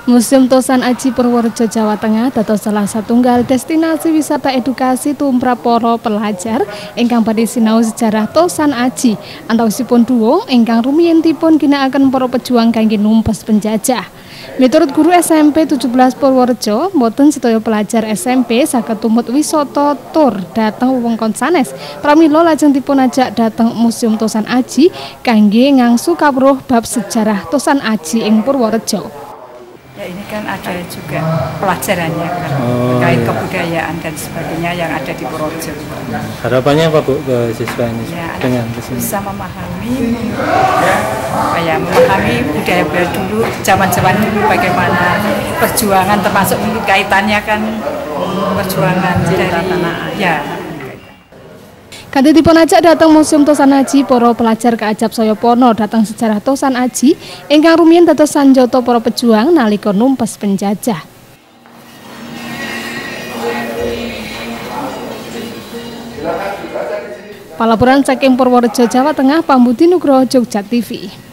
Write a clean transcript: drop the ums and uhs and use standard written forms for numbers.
Museum Tosan Aji Purworejo Jawa Tengah dados salah satunggal destinasi wisata edukasi tumrap para pelajar ingkang badhe sinau sejarah Tosan Aji antawisipun duo ingkang rumiyintipun ginakaken para pejuang kangge numpes penjajah. Miturut guru SMP 17 Purworejo, mboten sedaya pelajar SMP saged tumut wisata tur dhateng wewengkon sanes. Pramila lajeng dipun ajak dhateng Museum Tosan Aji kangge ngangsu kawruh bab sejarah Tosan Aji ing Purworejo. Ya, ini kan ada juga pelajarannya kan, terkait kebudayaan dan sebagainya yang ada di Purworejo. Harapannya apa Bu ke siswa ini ya, dengan kesini? Bisa memahami budaya dulu, zaman-zaman dulu bagaimana perjuangan, termasuk kaitannya kan perjuangan dari tanah air. Kanthi dipun ajak dhateng Museum Tosan Aji, para pelajar kaajab saya pono dhateng sejarah Tosan Aji ingkang rumiyin dados sanjata para pejuang nalika numpes penjajah. Palaburan saking Purworejo Jawa Tengah, Pambudi Nugroho, Jogja TV.